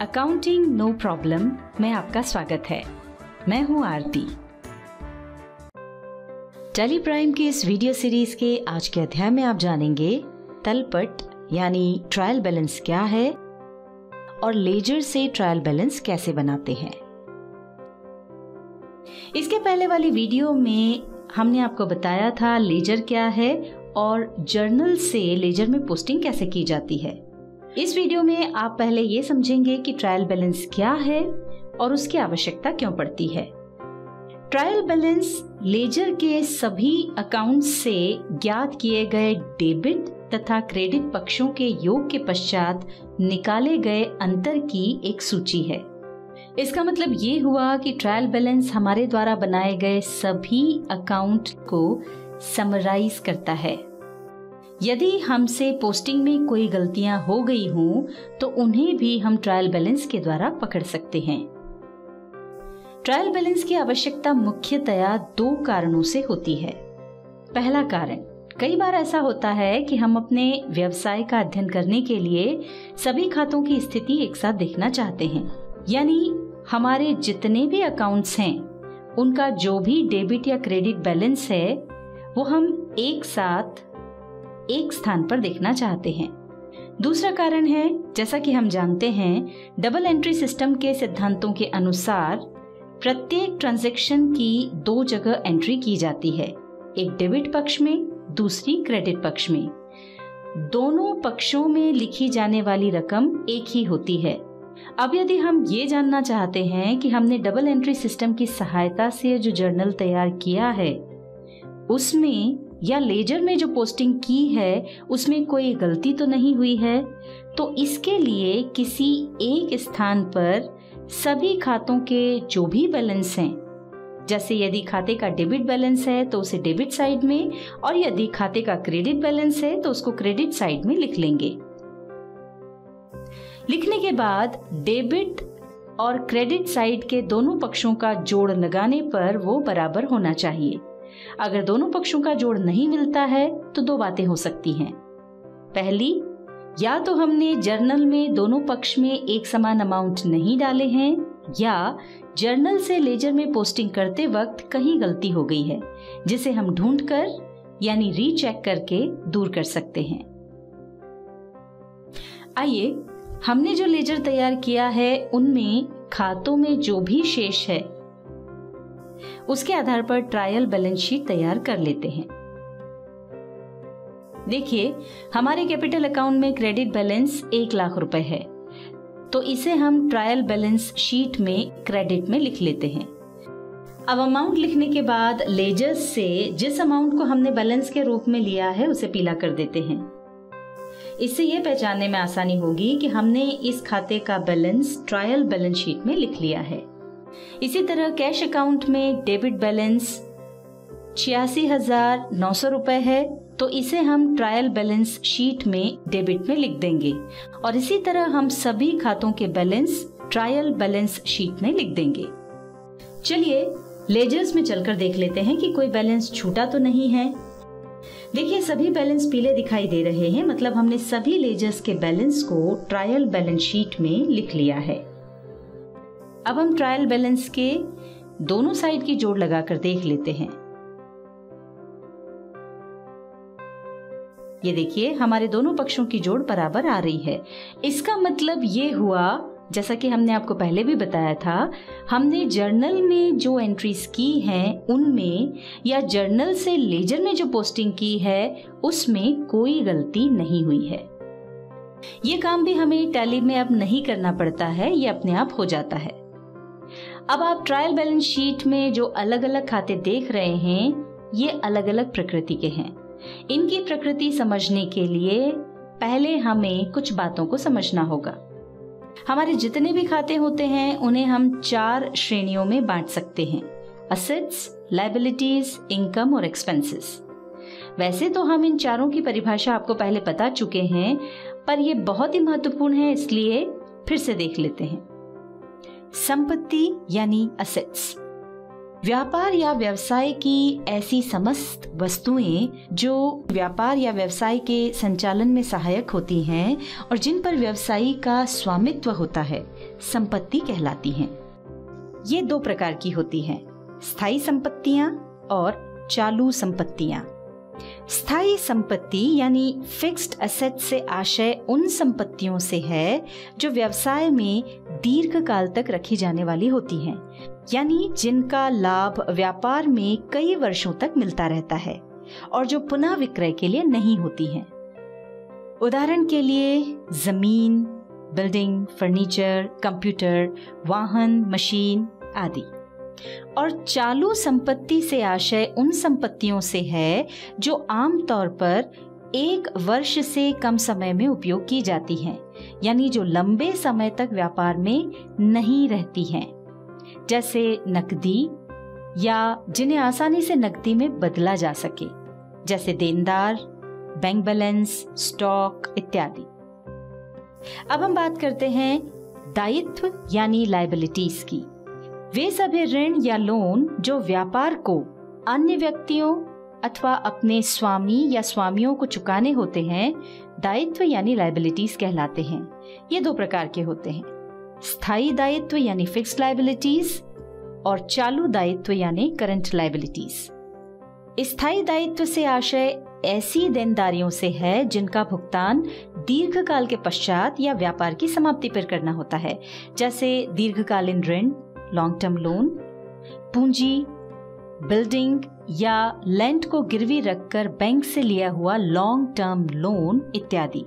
Accounting no problem में आपका स्वागत है। मैं हूं आरती। टैली प्राइम की इस वीडियो सीरीज के आज के अध्याय में आप जानेंगे तलपट यानी ट्रायल बैलेंस क्या है और लेजर से ट्रायल बैलेंस कैसे बनाते हैं। इसके पहले वाली वीडियो में हमने आपको बताया था लेजर क्या है और जर्नल से लेजर में पोस्टिंग कैसे की जाती है। इस वीडियो में आप पहले ये समझेंगे कि ट्रायल बैलेंस क्या है और उसकी आवश्यकता क्यों पड़ती है। ट्रायल बैलेंस लेजर के सभी अकाउंट्स से ज्ञात किए गए डेबिट तथा क्रेडिट पक्षों के योग के पश्चात निकाले गए अंतर की एक सूची है। इसका मतलब ये हुआ कि ट्रायल बैलेंस हमारे द्वारा बनाए गए सभी अकाउंट को समराइज करता है। यदि हमसे पोस्टिंग में कोई गलतियां हो गई हों तो उन्हें भी हम ट्रायल बैलेंस के द्वारा पकड़ सकते हैं। ट्रायल बैलेंस की आवश्यकता मुख्यतया दो कारणों से होती है। पहला कारण, कई बार ऐसा होता है कि हम अपने व्यवसाय का अध्ययन करने के लिए सभी खातों की स्थिति एक साथ देखना चाहते हैं, यानी हमारे जितने भी अकाउंट्स हैं उनका जो भी डेबिट या क्रेडिट बैलेंस है वो हम एक साथ एक स्थान पर देखना चाहते हैं। दूसरा कारण है, जैसा कि हम जानते हैं, डबल एंट्री सिस्टम के सिद्धांतों के अनुसार प्रत्येक ट्रांजैक्शन की दो जगह एंट्री की जाती है, एक डेबिट पक्ष में, दूसरी क्रेडिट पक्ष में। दोनों पक्षों में लिखी जाने वाली रकम एक ही होती है। अब यदि हम ये जानना चाहते हैं कि हमने डबल एंट्री सिस्टम की सहायता से जो जर्नल तैयार किया है उसमें या लेजर में जो पोस्टिंग की है उसमें कोई गलती तो नहीं हुई है, तो इसके लिए किसी एक स्थान पर सभी खातों के जो भी बैलेंस हैं, जैसे यदि खाते का डेबिट बैलेंस है तो उसे डेबिट साइड में और यदि खाते का क्रेडिट बैलेंस है तो उसको क्रेडिट साइड में लिख लेंगे। लिखने के बाद डेबिट और क्रेडिट साइड के दोनों पक्षों का जोड़ लगाने पर वो बराबर होना चाहिए। अगर दोनों पक्षों का जोड़ नहीं मिलता है तो दो बातें हो सकती हैं। पहली, या तो हमने जर्नल में दोनों पक्ष में एक समान अमाउंट नहीं डाले हैं या जर्नल से लेजर में पोस्टिंग करते वक्त कहीं गलती हो गई है, जिसे हम ढूंढकर यानी रीचेक करके दूर कर सकते हैं। आइए, हमने जो लेजर तैयार किया है उनमें खातों में जो भी शेष है उसके आधार पर ट्रायल बैलेंस शीट तैयार कर लेते हैं। देखिए, हमारे कैपिटल अकाउंट में क्रेडिट बैलेंस 1 लाख रुपए है, तो इसे हम ट्रायल बैलेंस शीट में क्रेडिट में लिख लेते हैं। अब अमाउंट लिखने के बाद लेजर से जिस अमाउंट को हमने बैलेंस के रूप में लिया है उसे पीला कर देते हैं। इससे यह पहचानने में आसानी होगी कि हमने इस खाते का बैलेंस ट्रायल बैलेंस शीट में लिख लिया है। इसी तरह कैश अकाउंट में डेबिट बैलेंस 86,900 रुपए है, तो इसे हम ट्रायल बैलेंस शीट में डेबिट में लिख देंगे और इसी तरह हम सभी खातों के बैलेंस ट्रायल बैलेंस शीट में लिख देंगे। चलिए लेजर्स में चलकर देख लेते हैं कि कोई बैलेंस छूटा तो नहीं है। देखिए, सभी बैलेंस पीले दिखाई दे रहे हैं, मतलब हमने सभी लेजर्स के बैलेंस को ट्रायल बैलेंस शीट में लिख लिया है। अब हम ट्रायल बैलेंस के दोनों साइड की जोड़ लगाकर देख लेते हैं। ये देखिए, हमारे दोनों पक्षों की जोड़ बराबर आ रही है। इसका मतलब ये हुआ, जैसा कि हमने आपको पहले भी बताया था, हमने जर्नल में जो एंट्रीज की हैं उनमें या जर्नल से लेजर में जो पोस्टिंग की है उसमें कोई गलती नहीं हुई है। ये काम भी हमें टैली में अब नहीं करना पड़ता है, ये अपने आप हो जाता है। अब आप ट्रायल बैलेंस शीट में जो अलग अलग खाते देख रहे हैं ये अलग अलग प्रकृति के हैं। इनकी प्रकृति समझने के लिए पहले हमें कुछ बातों को समझना होगा। हमारे जितने भी खाते होते हैं उन्हें हम 4 श्रेणियों में बांट सकते हैं: असेट्स, लायबिलिटीज, इनकम और एक्सपेंसेस। वैसे तो हम इन चारों की परिभाषा आपको पहले बता चुके हैं, पर यह बहुत ही महत्वपूर्ण है, इसलिए फिर से देख लेते हैं। संपत्ति यानी असेट्स, व्यापार या व्यवसाय की ऐसी समस्त वस्तुएं जो व्यापार या व्यवसाय के संचालन में सहायक होती हैं और जिन पर व्यवसायी का स्वामित्व होता है, संपत्ति कहलाती हैं। ये दो प्रकार की होती हैं, स्थायी संपत्तियां और चालू संपत्तियां। स्थायी संपत्ति यानी फिक्स्ड एसेट से आशय उन संपत्तियों से है जो व्यवसाय में दीर्घ काल तक रखी जाने वाली होती हैं, यानी जिनका लाभ व्यापार में कई वर्षों तक मिलता रहता है और जो पुनः विक्रय के लिए नहीं होती हैं। उदाहरण के लिए जमीन, बिल्डिंग, फर्नीचर, कंप्यूटर, वाहन, मशीन आदि। और चालू संपत्ति से आशय उन संपत्तियों से है जो आमतौर पर 1 वर्ष से कम समय में उपयोग की जाती हैं, यानी जो लंबे समय तक व्यापार में नहीं रहती हैं, जैसे नकदी या जिन्हें आसानी से नकदी में बदला जा सके, जैसे देनदार, बैंक बैलेंस, स्टॉक इत्यादि। अब हम बात करते हैं दायित्व यानी लायबिलिटीज की। वे सभी ऋण या लोन जो व्यापार को अन्य व्यक्तियों अथवा अपने स्वामी या स्वामियों को चुकाने होते हैं, दायित्व यानी लायबिलिटीज कहलाते हैं। ये दो प्रकार के होते हैं, स्थायी दायित्व यानी फिक्स्ड लायबिलिटीज और चालू दायित्व यानी करंट लायबिलिटीज। स्थायी दायित्व से आशय ऐसी देनदारियों से है जिनका भुगतान दीर्घकाल के पश्चात या व्यापार की समाप्ति पर करना होता है, जैसे दीर्घकालीन ऋण, लॉन्ग टर्म लोन, पूंजी, बिल्डिंग या लैंड को गिरवी रखकर बैंक से लिया हुआ लॉन्ग टर्म लोन इत्यादि।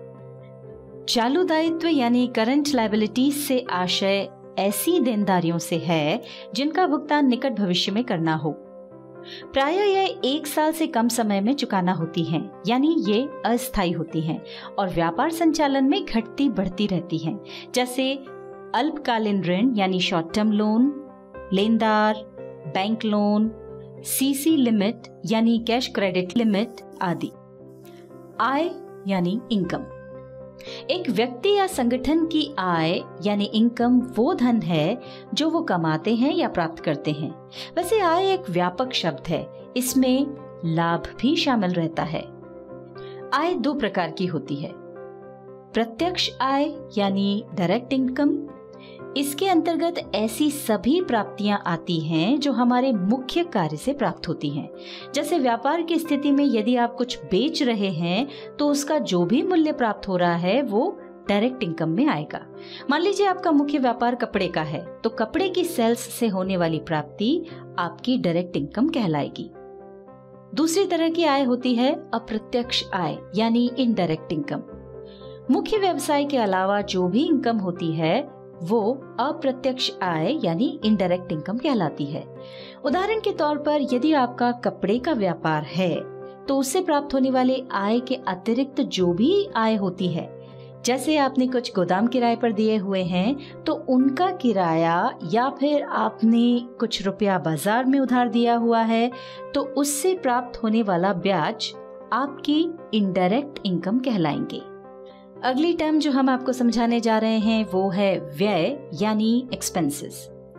चालू दायित्व यानी करंट लायबिलिटीज से आशय ऐसी देनदारियों से है जिनका भुगतान निकट भविष्य में करना हो। प्रायः यह 1 साल से कम समय में चुकाना होती हैं, यानी ये अस्थायी होती हैं और व्यापार संचालन में घटती बढ़ती रहती हैं, जैसे अल्पकालीन ऋण यानी शॉर्ट टर्म लोन, लेनदार, बैंक लोन, सीसी लिमिट यानी कैश क्रेडिट लिमिट आदि। आय यानी इनकम। एक व्यक्ति या संगठन की आय यानी इनकम वो धन है जो वो कमाते हैं या प्राप्त करते हैं। वैसे आय एक व्यापक शब्द है, इसमें लाभ भी शामिल रहता है। आय 2 प्रकार की होती है, प्रत्यक्ष आय यानी डायरेक्ट इनकम। इसके अंतर्गत ऐसी सभी प्राप्तियां आती हैं जो हमारे मुख्य कार्य से प्राप्त होती हैं। जैसे व्यापार की स्थिति में यदि आप कुछ बेच रहे हैं तो उसका जो भी मूल्य प्राप्त हो रहा है वो डायरेक्ट इनकम में आएगा। मान लीजिए आपका मुख्य व्यापार कपड़े का है, तो कपड़े की सेल्स से होने वाली प्राप्ति आपकी डायरेक्ट इनकम कहलाएगी। दूसरी तरह की आय होती है अप्रत्यक्ष आय यानी इनडायरेक्ट इनकम। मुख्य व्यवसाय के अलावा जो भी इनकम होती है वो अप्रत्यक्ष आय यानी इनडायरेक्ट इनकम कहलाती है। उदाहरण के तौर पर यदि आपका कपड़े का व्यापार है तो उससे प्राप्त होने वाले आय के अतिरिक्त जो भी आय होती है, जैसे आपने कुछ गोदाम किराए पर दिए हुए हैं तो उनका किराया, या फिर आपने कुछ रुपया बाजार में उधार दिया हुआ है तो उससे प्राप्त होने वाला ब्याज आपकी इनडायरेक्ट इनकम कहलाएंगे। अगली टर्म जो हम आपको समझाने जा रहे हैं वो है व्यय यानी एक्सपेंसेस।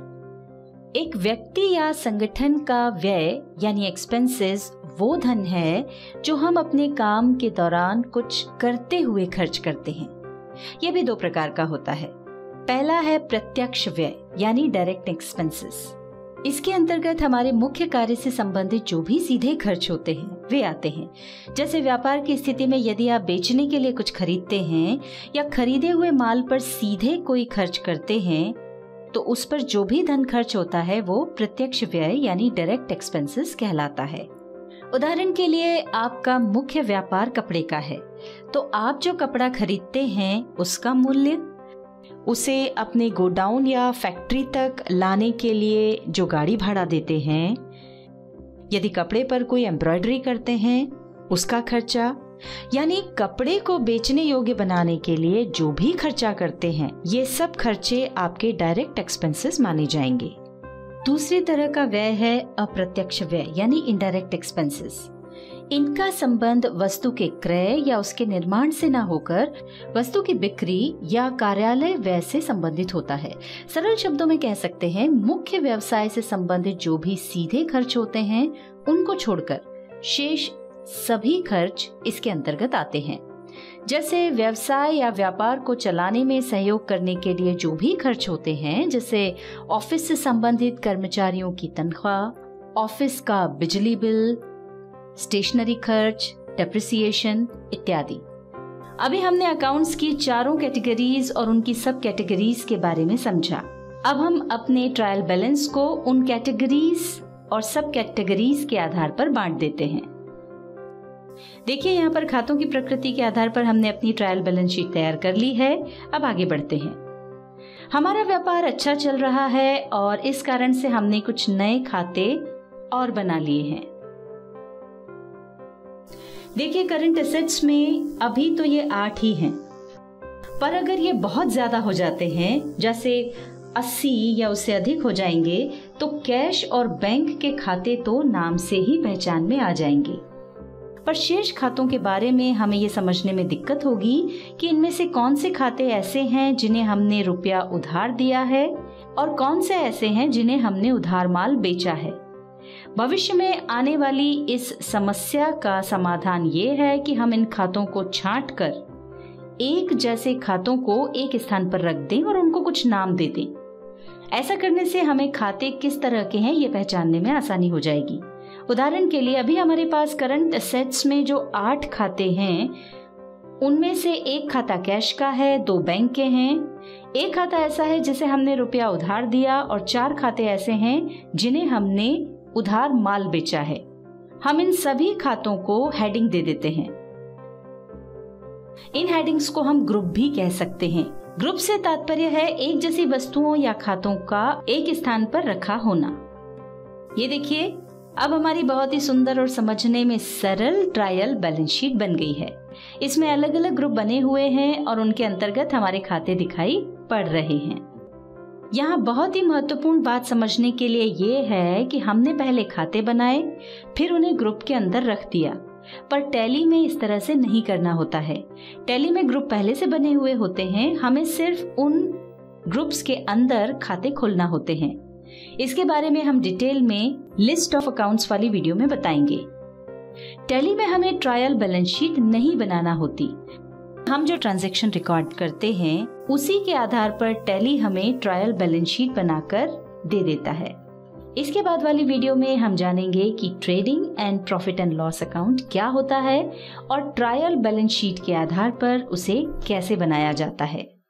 एक व्यक्ति या संगठन का व्यय यानी एक्सपेंसेस वो धन है जो हम अपने काम के दौरान कुछ करते हुए खर्च करते हैं। यह भी 2 प्रकार का होता है। पहला है प्रत्यक्ष व्यय यानी डायरेक्ट एक्सपेंसेस। इसके अंतर्गत हमारे मुख्य कार्य से संबंधित जो भी सीधे खर्च होते हैं वे आते हैं। जैसे व्यापार की स्थिति में यदि आप बेचने के लिए कुछ खरीदते हैं या खरीदे हुए माल पर सीधे कोई खर्च करते हैं तो उस पर जो भी धन खर्च होता है वो प्रत्यक्ष व्यय यानी डायरेक्ट एक्सपेंसेस कहलाता है। उदाहरण के लिए आपका मुख्य व्यापार कपड़े का है तो आप जो कपड़ा खरीदते हैं उसका मूल्य, उसे अपने गोडाउन या फैक्ट्री तक लाने के लिए जो गाड़ी भाड़ा देते हैं, यदि कपड़े पर कोई एम्ब्रॉयडरी करते हैं उसका खर्चा, यानी कपड़े को बेचने योग्य बनाने के लिए जो भी खर्चा करते हैं ये सब खर्चे आपके डायरेक्ट एक्सपेंसेस माने जाएंगे। दूसरी तरह का व्यय है अप्रत्यक्ष व्यय यानी इनडायरेक्ट एक्सपेंसेस। इनका संबंध वस्तु के क्रय या उसके निर्माण से न होकर वस्तु की बिक्री या कार्यालय व्यय से संबंधित होता है। सरल शब्दों में कह सकते हैं, मुख्य व्यवसाय से संबंधित जो भी सीधे खर्च होते हैं उनको छोड़कर शेष सभी खर्च इसके अंतर्गत आते हैं। जैसे व्यवसाय या व्यापार को चलाने में सहयोग करने के लिए जो भी खर्च होते हैं, जैसे ऑफिस से संबंधित कर्मचारियों की तनख्वाह, ऑफिस का बिजली बिल, स्टेशनरी खर्च, डेप्रिसिएशन इत्यादि। अभी हमने अकाउंट्स की चारों कैटेगरीज और उनकी सब कैटेगरीज के बारे में समझा। अब हम अपने ट्रायल बैलेंस को उन कैटेगरीज और सब कैटेगरीज के आधार पर बांट देते हैं। देखिए, यहाँ पर खातों की प्रकृति के आधार पर हमने अपनी ट्रायल बैलेंस शीट तैयार कर ली है। अब आगे बढ़ते हैं। हमारा व्यापार अच्छा चल रहा है और इस कारण से हमने कुछ नए खाते और बना लिए हैं। देखिए, करंट एसेट्स में अभी तो ये 8 ही हैं, पर अगर ये बहुत ज्यादा हो जाते हैं, जैसे 80 या उससे अधिक हो जाएंगे, तो कैश और बैंक के खाते तो नाम से ही पहचान में आ जाएंगे। पर शेष खातों के बारे में हमें ये समझने में दिक्कत होगी कि इनमें से कौन से खाते ऐसे हैं जिन्हें हमने रुपया उधार दिया है और कौन से ऐसे हैं जिन्हें हमने उधार माल बेचा है। भविष्य में आने वाली इस समस्या का समाधान ये है कि हम इन खातों को छांटकर एक जैसे खातों को एक स्थान पर रख दें और उनको कुछ नाम दे दें। ऐसा करने से हमें खाते किस तरह के हैं ये पहचानने में आसानी हो जाएगी। उदाहरण के लिए, अभी हमारे पास करंट एसेट्स में जो 8 खाते हैं, उनमें से एक खाता कैश का है, 2 बैंक के हैं, एक खाता ऐसा है जिसे हमने रुपया उधार दिया और 4 खाते ऐसे हैं जिन्हें हमने उधार माल बेचा है। हम इन सभी खातों को हेडिंग दे देते हैं। इन हेडिंग्स को हम ग्रुप भी कह सकते हैं। ग्रुप से तात्पर्य है एक जैसी वस्तुओं या खातों का एक स्थान पर रखा होना। ये देखिए, अब हमारी बहुत ही सुंदर और समझने में सरल ट्रायल बैलेंस शीट बन गई है। इसमें अलग अलग ग्रुप बने हुए हैं और उनके अंतर्गत हमारे खाते दिखाई पड़ रहे हैं। यहाँ बहुत ही महत्वपूर्ण बात समझने के लिए ये है कि हमने पहले खाते बनाए, फिर उन्हें ग्रुप के अंदर रख दिया, पर टैली में इस तरह से नहीं करना होता है। टैली में ग्रुप पहले से बने हुए होते हैं, हमें सिर्फ उन ग्रुप्स के अंदर खाते खोलना होते हैं। इसके बारे में हम डिटेल में लिस्ट ऑफ अकाउंट्स वाली वीडियो में बताएंगे। टैली में हमें ट्रायल बैलेंस शीट नहीं बनाना होती। हम जो ट्रांजैक्शन रिकॉर्ड करते हैं उसी के आधार पर टैली हमें ट्रायल बैलेंस शीट बनाकर दे देता है। इसके बाद वाली वीडियो में हम जानेंगे कि trading and profit and loss account क्या होता है और ट्रायल बैलेंस शीट के आधार पर उसे कैसे बनाया जाता है।